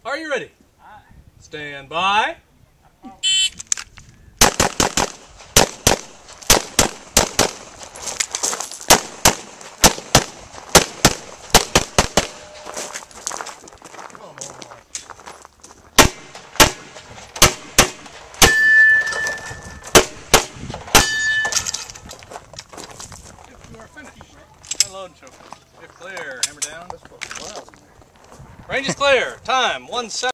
Are you ready? Stand by. You are finished. Unload and choke. If clear, hammer down. Range is clear. Time 1 second.